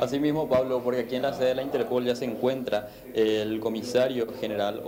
Asimismo, Pablo, porque aquí en la sede de la Interpol ya se encuentra el comisario general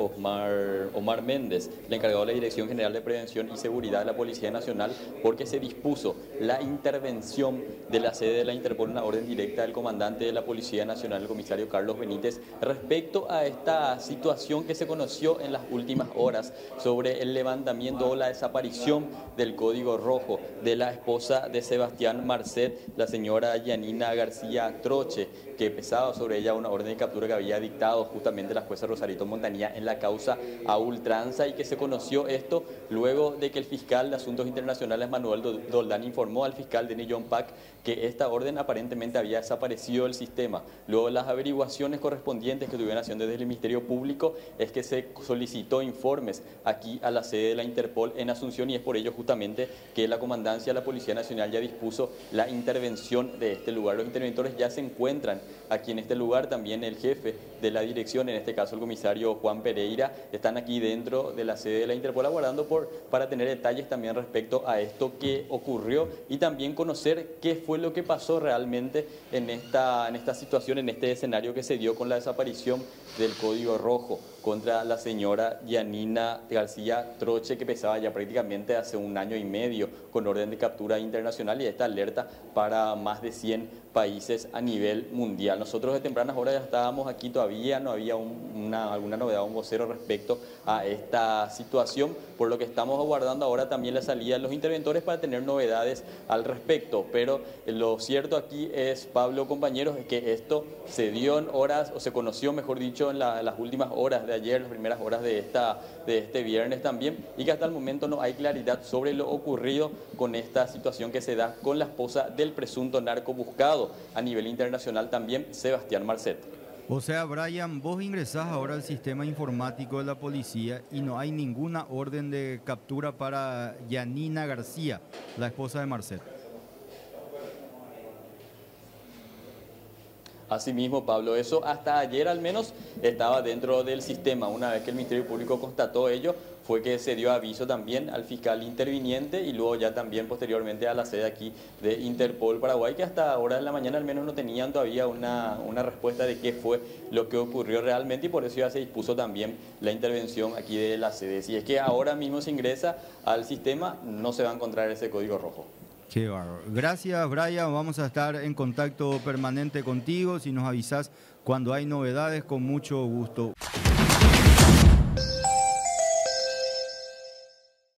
Omar Méndez, el encargado de la Dirección General de Prevención y Seguridad de la Policía Nacional, porque se dispuso la intervención de la sede de la Interpol, una orden directa del comandante de la Policía Nacional, el comisario Carlos Benítez, respecto a esta situación que se conoció en las últimas horas sobre el levantamiento o la desaparición del código rojo de la esposa de Sebastián Marcet, la señora Yanina García Troche, que pesaba sobre ella una orden de captura que había dictado justamente la jueza Rosarito Montanía en la causa a ultranza, y que se conoció esto luego de que el fiscal de Asuntos Internacionales Manuel Doldán informó al fiscal Denis John Pack que esta orden aparentemente había desaparecido del sistema. Luego de las averiguaciones correspondientes que tuvieron haciendo desde el Ministerio Público es que se solicitó informes aquí a la sede de la Interpol en Asunción, y es por ello justamente que la Comandancia de la Policía Nacional ya dispuso la intervención de este lugar. Los interventores ya se encuentran aquí en este lugar, también el jefe de la dirección, en este caso el comisario Juan Pereira, están aquí dentro de la sede de la Interpol aguardando para tener detalles también respecto a esto que ocurrió y también conocer qué fue lo que pasó realmente en esta situación, en este escenario que se dio con la desaparición del código rojo contra la señora Yanina García Troche, que pesaba ya prácticamente hace un año y medio con orden de captura internacional, y esta alerta para más de 100 países a nivel mundial. Nosotros de tempranas horas ya estábamos aquí, todavía no había alguna novedad, un vocero respecto a esta situación, por lo que estamos aguardando ahora también la salida de los interventores para tener novedades al respecto. Pero lo cierto aquí es, Pablo, compañeros, es que esto se dio en horas, o se conoció, mejor dicho, en las últimas horas de ayer, las primeras horas de este viernes también, y que hasta el momento no hay claridad sobre lo ocurrido con esta situación que se da con la esposa del presunto narco buscado a nivel internacional también, Sebastián Marcet. O sea, Brian, vos ingresás ahora al sistema informático de la policía y no hay ninguna orden de captura para Yanina García, la esposa de Marcet. Asimismo, Pablo, eso hasta ayer al menos estaba dentro del sistema. Una vez que el Ministerio Público constató ello, fue que se dio aviso también al fiscal interviniente y luego ya también posteriormente a la sede aquí de Interpol Paraguay, que hasta ahora de la mañana al menos no tenían todavía una respuesta de qué fue lo que ocurrió realmente, y por eso ya se dispuso también la intervención aquí de la sede. Si es que ahora mismo se ingresa al sistema, no se va a encontrar ese código rojo. Qué bárbaro. Gracias, Brian. Vamos a estar en contacto permanente contigo. Si nos avisás cuando hay novedades, con mucho gusto.